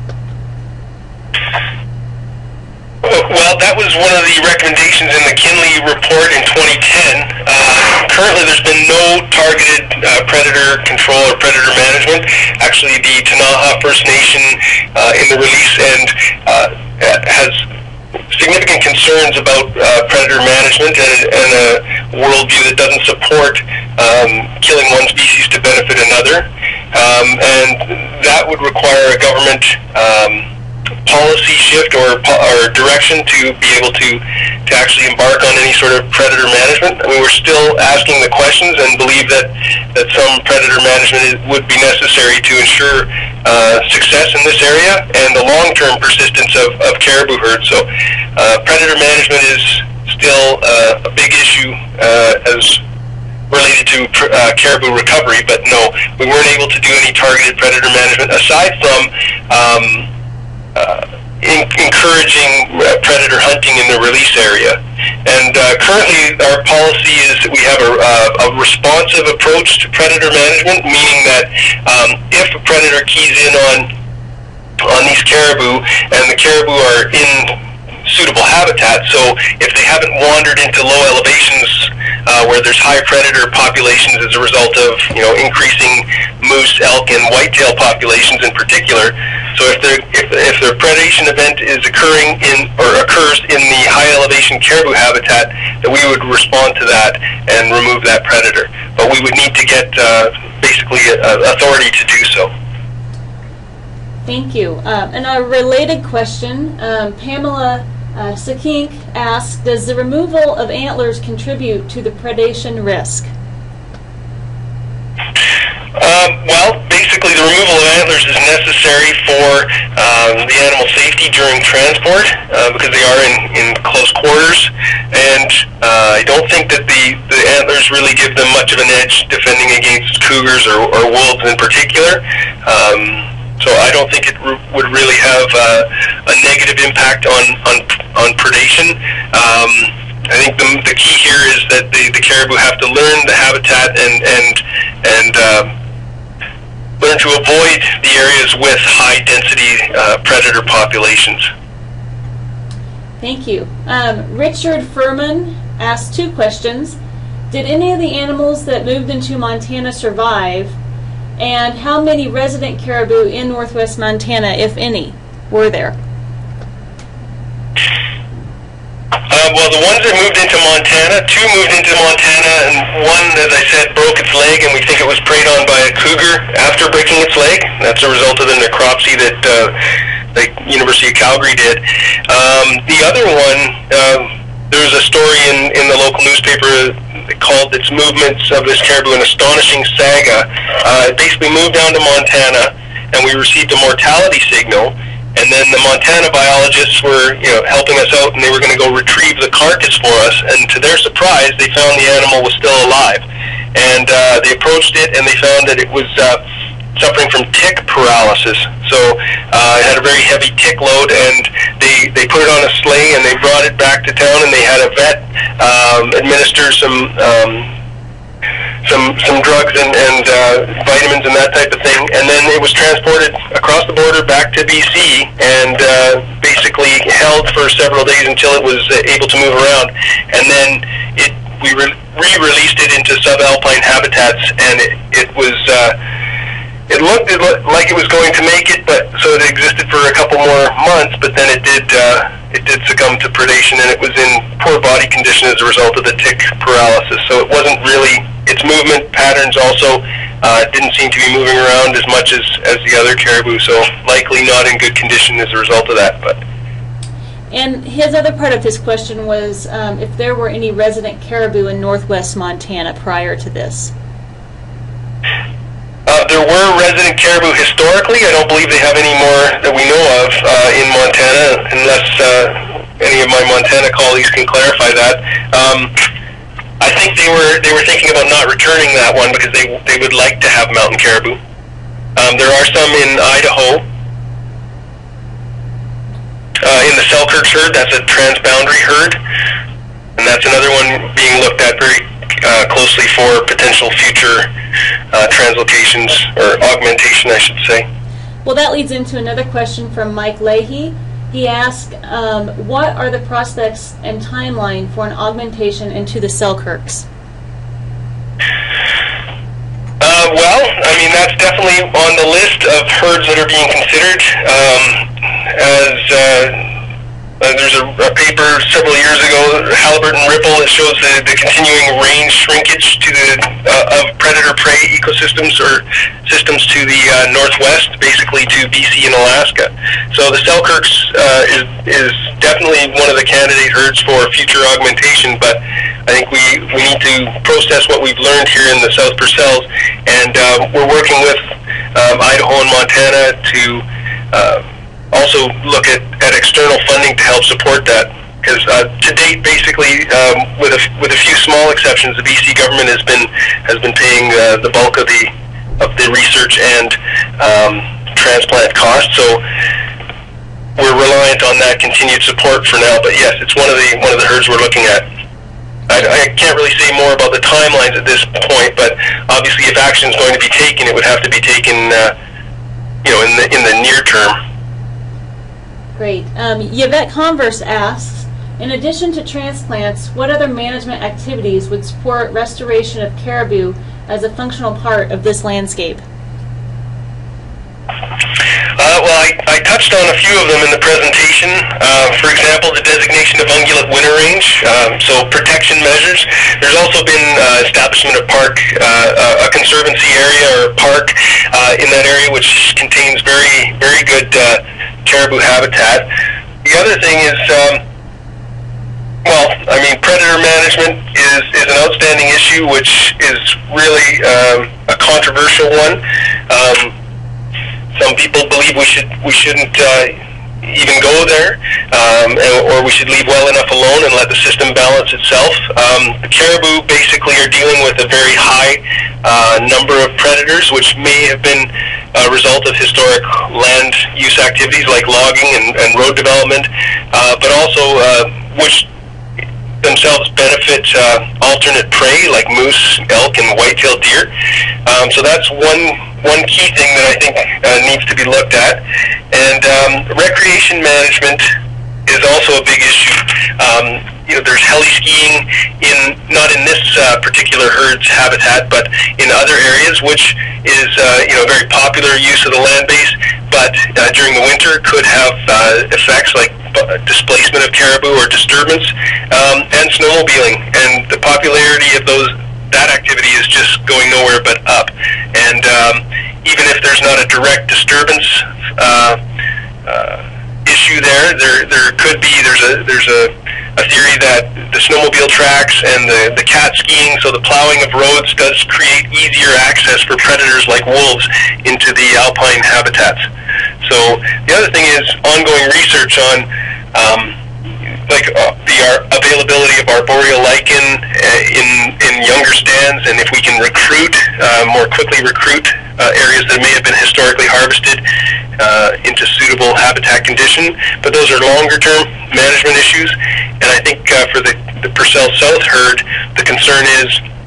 Well, that was one of the recommendations in the Kinley report in twenty ten. Uh, currently, there's been no targeted uh, predator control or predator management. Actually, the Kootenay First Nation uh, in the release and uh, has significant concerns about uh, predator management and, and a worldview that doesn't support um, killing one species to benefit another. Um, and that would require a government um, policy shift or, or direction to be able to, to actually embark on any sort of predator management. I mean, we're still asking the questions and believe that, that some predator management is, would be necessary to ensure uh, success in this area and the long-term persistence of, of caribou herds. So uh, predator management is still uh, a big issue uh, as related to uh, caribou recovery, but no, we weren't able to do any targeted predator management aside from um, Uh, in, encouraging uh, predator hunting in the release area. And uh, currently our policy is that we have a, uh, a responsive approach to predator management, meaning that um, if a predator keys in on, on these caribou and the caribou are in suitable habitat, so if they haven't wandered into low elevations uh, where there's high predator populations as a result of, you know, increasing moose, elk, and whitetail populations in particular. So if the if, if the predation event is occurring in or occurs in the high elevation caribou habitat, that we would respond to that and remove that predator. But we would need to get uh, basically uh, authority to do so. Thank you. Um, and a related question, um, Pamela uh, Sakink asks, does the removal of antlers contribute to the predation risk? Um, well, basically the removal of antlers is necessary for um, the animal safety during transport uh, because they are in, in close quarters, and uh, I don't think that the, the antlers really give them much of an edge defending against cougars or, or wolves in particular. Um, so I don't think it r would really have uh, a negative impact on, on, on predation. Um, I think the, the key here is that the, the caribou have to learn the habitat and, and, and uh, learn to avoid the areas with high-density uh, predator populations. Thank you. Um, Richard Furman asked two questions. Did any of the animals that moved into Montana survive? And how many resident caribou in northwest Montana, if any, were there? Uh, well, the ones that moved into Montana, two moved into Montana, and one, as I said, broke its leg, and we think it was preyed on by a cougar after breaking its leg. That's a result of the necropsy that uh, the University of Calgary did. Um, the other one, uh, there was a story in, in the local newspaper called its movements of this caribou an astonishing saga. Uh, it basically moved down to Montana, and we received a mortality signal. And then the Montana biologists were, you know, helping us out, and they were going to go retrieve the carcass for us. And to their surprise, they found the animal was still alive. And uh, they approached it, and they found that it was uh, suffering from tick paralysis. So uh, it had a very heavy tick load, and they they put it on a sleigh, and they brought it back to town, and they had a vet um, administer some. Um, some some drugs and, and uh, vitamins and that type of thing, and then it was transported across the border back to B C and uh, basically held for several days until it was uh, able to move around, and then it we re re-released it into subalpine habitats, and it, it was uh, it looked it looked like it was going to make it, but so it existed for a couple more months, but then it did uh, it did succumb to predation, and it was in poor body condition as a result of the tick paralysis. So it wasn't really, its movement patterns also uh, didn't seem to be moving around as much as, as the other caribou, so likely not in good condition as a result of that. But and his other part of his question was um, if there were any resident caribou in northwest Montana prior to this. Uh, there were resident caribou historically. I don't believe they have any more that we know of uh, in Montana, unless uh, any of my Montana colleagues can clarify that. Um, I think they were they were thinking about not returning that one because they they would like to have mountain caribou. Um, there are some in Idaho. Uh, in the Selkirk herd, that's a transboundary herd, and that's another one being looked at very uh, closely for potential future uh, translocations, or augmentation, I should say. Well, that leads into another question from Mike Leahy. He asked, um, what are the prospects and timeline for an augmentation into the Selkirks? Uh, well, I mean, that's definitely on the list of herds that are being considered. Um, as uh, uh, there's a, a paper several years ago, Halliburton Ripple, that shows the, the continuing range shrinkage to the uh, of predator-prey ecosystems or systems to the uh, northwest, basically to B C and Alaska. So the Selkirks uh, is is definitely one of the candidate herds for future augmentation, but I think we, we need to process what we've learned here in the South Purcells, and uh, we're working with um, Idaho and Montana to uh, also look at, at external funding to help support that. Because uh, to date, basically, um, with a with a few small exceptions, the B C government has been has been paying uh, the bulk of the of the research and um, transplant costs. So we're reliant on that continued support for now. But yes, it's one of the one of the herds we're looking at. I, I can't really say more about the timelines at this point, but obviously, if action is going to be taken, it would have to be taken, uh, you know, in the in the near term. Great. Um, Yvette Converse asks, in addition to transplants, what other management activities would support restoration of caribou as a functional part of this landscape? Uh, well, I, I touched on a few of them in the presentation. Uh, for example, the designation of ungulate winter range, um, so protection measures. There's also been uh, establishment of park, uh, a conservancy area or park uh, in that area, which contains very, very good uh, caribou habitat. The other thing is, um, well, I mean, predator management is, is an outstanding issue, which is really um, a controversial one. Um, Some people believe we should we shouldn't uh, even go there, um, or we should leave well enough alone and let the system balance itself. Um, the caribou basically are dealing with a very high uh, number of predators, which may have been a result of historic land use activities like logging and, and road development, uh, but also uh, which themselves benefit uh, alternate prey like moose, elk, and white-tailed deer. Um, so that's one one key thing that I think uh, needs to be looked at. And um, recreation management is also a big issue. Um, you know, there's heli skiing in not in this uh, particular herd's habitat, but in other areas, which is uh, you know very popular use of the land base. But uh, during the winter, could have uh, effects like displacement of caribou or disturbance, um, and snowmobiling. And the popularity of those that activity is just going nowhere but up. And um, even if there's not a direct disturbance uh, uh, issue there, there there could be. There's a there's a, a theory that the snowmobile tracks and the the cat skiing, so the plowing of roads, does create easier access for predators like wolves into the alpine habitats. So the other thing is ongoing research on um, like uh, the uh, availability of arboreal lichen uh, in in younger stands, and if we can recruit uh, more quickly recruit uh, areas that may have been historically harvested uh, into suitable habitat condition. But those are longer term management issues, and I think uh, for the, the Purcells-South herd, the concern is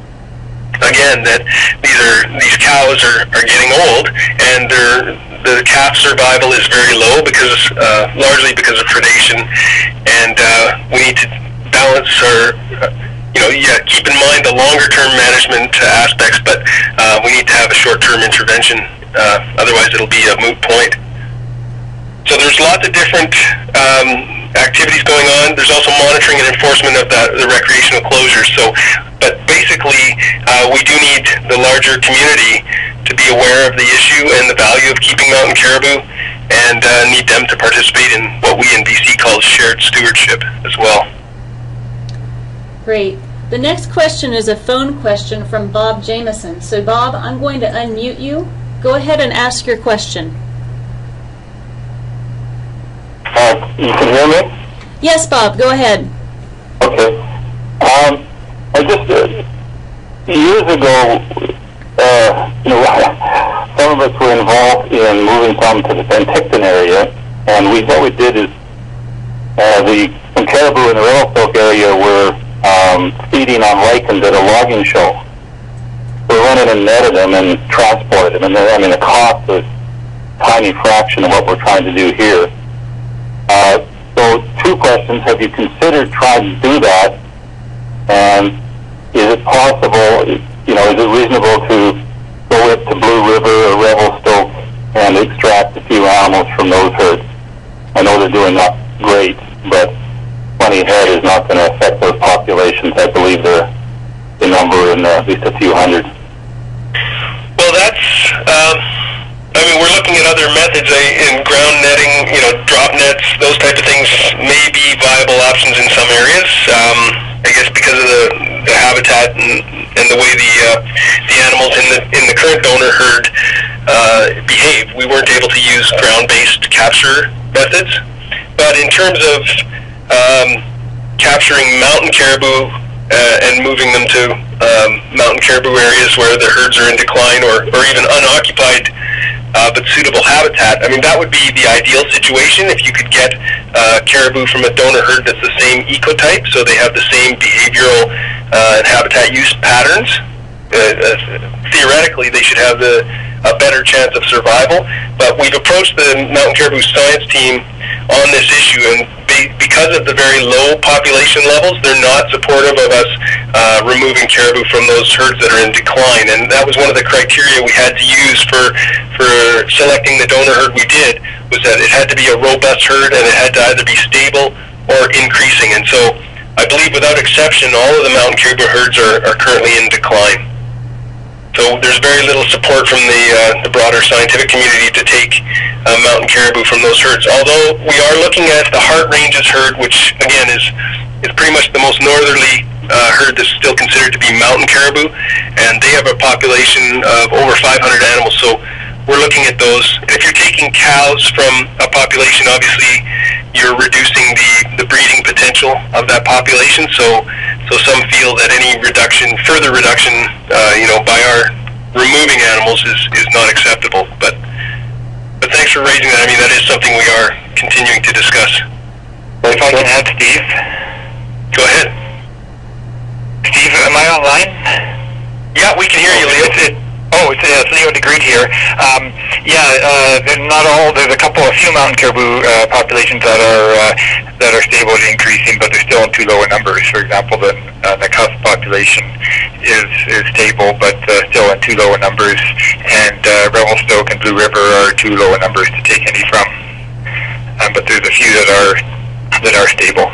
again that these are these cows are, are getting old, and they're the calf survival is very low because, uh, largely because of predation, and uh, we need to balance our, uh, you know, yeah, keep in mind the longer-term management uh, aspects, but uh, we need to have a short-term intervention. Uh, otherwise, it'll be a moot point. So there's lots of different um, activities going on. There's also monitoring and enforcement of the, the recreational closures. So, but basically, uh, we do need the larger community to be aware of the issue and the value of keeping mountain caribou, and uh, need them to participate in what we in B C call shared stewardship as well. Great. The next question is a phone question from Bob Jameson. So Bob, I'm going to unmute you. Go ahead and ask your question. Uh, you can hear me? Yes, Bob, go ahead. Okay. Um, I just, uh, years ago, uh, you know, some of us were involved in moving some to the Penticton area, and we what we did is uh, the some caribou in the Revelstoke area were um, feeding on lichens at a logging show. We were went in and netted them and transported them. And then, I mean, the cost was a tiny fraction of what we're trying to do here. Uh, so two questions. Have you considered trying to do that? And is it possible, you know, is it reasonable to go up to Blue River or Revelstoke and extract a few animals from those herds? I know they're doing not great, but twenty head is not going to affect those populations. I believe they're the number in uh, at least a few hundred. Well, that's, um, I mean, we're looking at other methods uh, in ground netting, you know, drop nets, those type of things may be viable options in some areas. Um, I guess because of the, the habitat and, and the way the uh, the animals in the in the current donor herd uh, behave, we weren't able to use ground-based capture methods. But in terms of um, capturing mountain caribou uh, and moving them to um, mountain caribou areas where the herds are in decline or, or even unoccupied uh, but suitable habitat, I mean, that would be the ideal situation if you could get uh, caribou from a donor herd that's the same ecotype, so they have the same behavioral uh, and habitat use patterns. Uh, uh, theoretically, they should have the, a better chance of survival, but we've approached the mountain caribou science team on this issue, and be, because of the very low population levels, they're not supportive of us uh, removing caribou from those herds that are in decline, and that was one of the criteria we had to use for, for selecting the donor herd we did, was that it had to be a robust herd and it had to either be stable or increasing, and so I believe without exception all of the mountain caribou herds are, are currently in decline. So there's very little support from the, uh, the broader scientific community to take uh, mountain caribou from those herds. Although we are looking at the Heart Ranges herd, which again is is pretty much the most northerly uh, herd that's still considered to be mountain caribou, and they have a population of over five hundred animals. So we're looking at those. If you're taking cows from a population, obviously you're reducing the, the breeding potential of that population. So so some feel that any reduction, further reduction, uh, you know, by our removing animals is, is not acceptable. But but thanks for raising that. I mean, that is something we are continuing to discuss. If I can add, Steve. Go ahead. Steve, am I online? Yeah, we can hear you, Leo. It's, it, oh, it's, uh, it's Leo DeGroot here. Um, yeah, uh, not all. There's a couple, a few mountain caribou uh, populations that are uh, that are stable to increasing, but they're still in too low a numbers. For example, the uh, the cusp population is is stable, but uh, still in too low a numbers, and uh, Revelstoke and Blue River are too low a numbers to take any from. Um, but there's a few that are that are stable.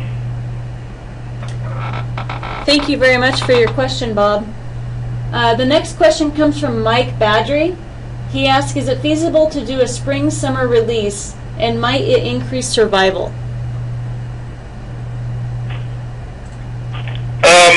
Thank you very much for your question, Bob. Uh, the next question comes from Mike Badgery. He asks, is it feasible to do a spring-summer release, and might it increase survival? Um,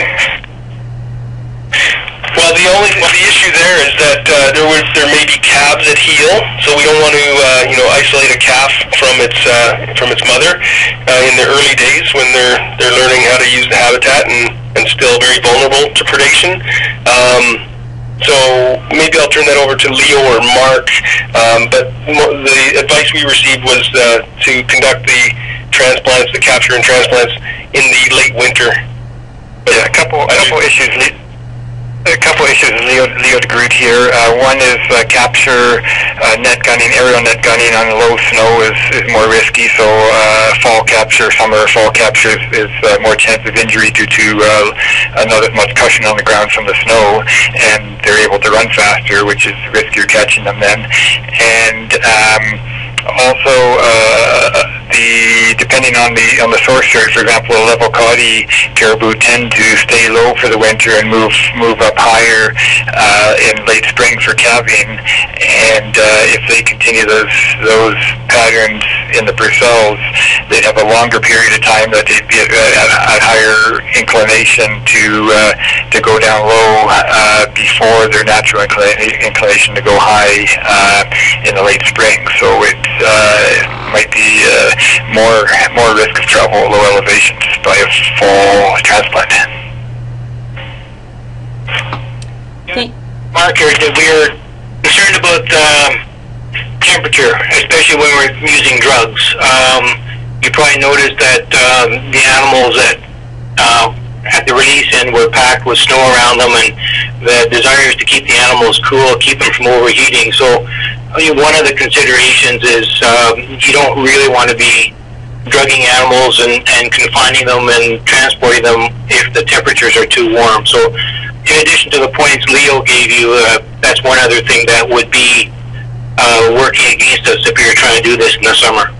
well, the only the issue there is that uh, there was there may be calves that heal, so we don't want to uh, you know isolate a calf from its uh, from its mother uh, in the early days when they're they're learning how to use the habitat and, and still very vulnerable to predation. Um, so maybe I'll turn that over to Leo or Mark. Um, but the advice we received was uh, to conduct the transplants, the capture and transplants, in the late winter. Yeah, a couple, a couple issues. A couple issues, Leo, Leo DeGroot here. Uh, one is uh, capture, uh, net gunning, aerial net gunning on low snow is, is more risky, so uh, fall capture, summer fall capture is, is uh, more chance of injury due to uh, not as much cushion on the ground from the snow, and they're able to run faster, which is riskier catching them then. And um, also, uh, the depending on the on the source herd, for example, a level coddy caribou tend to stay low for the winter and move move up higher uh, in late spring for calving. And uh, if they continue those those patterns in the Purcells, they'd have a longer period of time that they'd be at, at, at higher inclination to uh, to go down low uh, before their natural inclina- inclination to go high uh, in the late spring. So it uh, might be uh, more more risk of trouble at low elevations by a fall transplant. Okay. Mark, here, we are concerned about um, temperature, especially when we're using drugs. Um, you probably noticed that um, the animals that uh, at the release in were packed with snow around them, and the desire is to keep the animals cool, keep them from overheating. So I mean, one of the considerations is um, you don't really want to be drugging animals and, and confining them and transporting them if the temperatures are too warm. So in addition to the points Leo gave you, uh, that's one other thing that would be uh, working against us if we were trying to do this in the summer.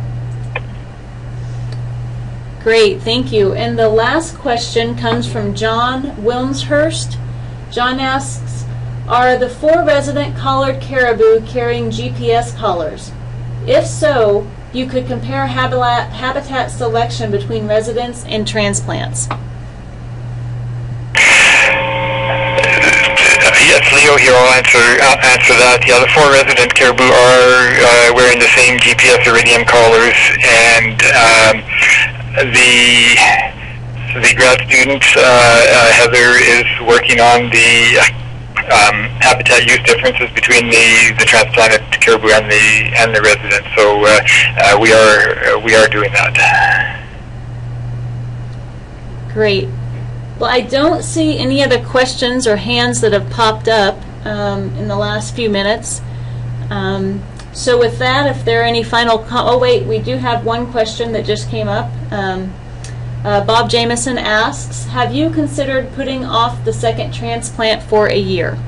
Great, thank you. And the last question comes from John Wilmshurst. John asks, are the four resident collared caribou carrying G P S collars? If so, you could compare habitat, habitat selection between residents and transplants. Yes, Leo here. I'll answer I'll answer that. Yeah, the four resident caribou are uh, wearing the same G P S iridium collars, and um, the the grad student uh, uh, Heather is working on the um, habitat use differences between the, the transplanted caribou and the and the residents. So uh, uh, we are uh, we are doing that. Great. Well, I don't see any other questions or hands that have popped up um, in the last few minutes. Um, so with that, if there are any final com oh wait, we do have one question that just came up. Um, uh, Bob Jameson asks, have you considered putting off the second transplant for a year?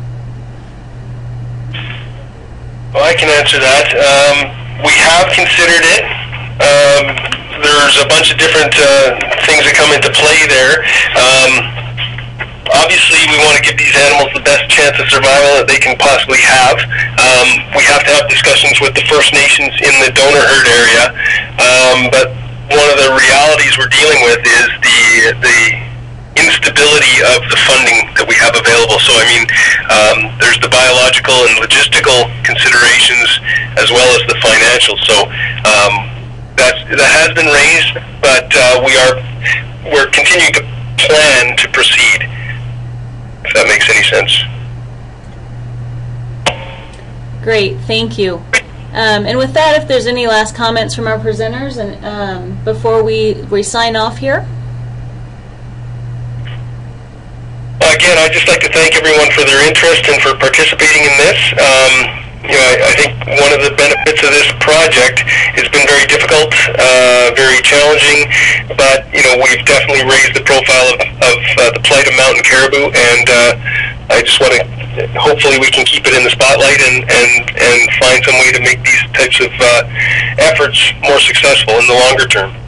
Well, I can answer that. Um, we have considered it. Um, there's a bunch of different uh, things that come into play there. Um, obviously, we want to give these animals the best chance of survival that they can possibly have. Um, we have to have discussions with the First Nations in the donor herd area. Um, but one of the realities we're dealing with is the the instability of the funding that we have available. So, I mean, um, there's the biological and logistical considerations as well as the financial. So, um, That's, that has been raised, but uh, we are we're continuing to plan to proceed, if that makes any sense. Great, thank you. Um, and with that, if there's any last comments from our presenters, and um, before we, we sign off here. Well, again, I'd just like to thank everyone for their interest and for participating in this. Um, You know, I, I think one of the benefits of this project has been very difficult, uh, very challenging, but, you know, we've definitely raised the profile of, of uh, the plight of mountain caribou, and uh, I just want to, hopefully we can keep it in the spotlight and, and, and find some way to make these types of uh, efforts more successful in the longer term.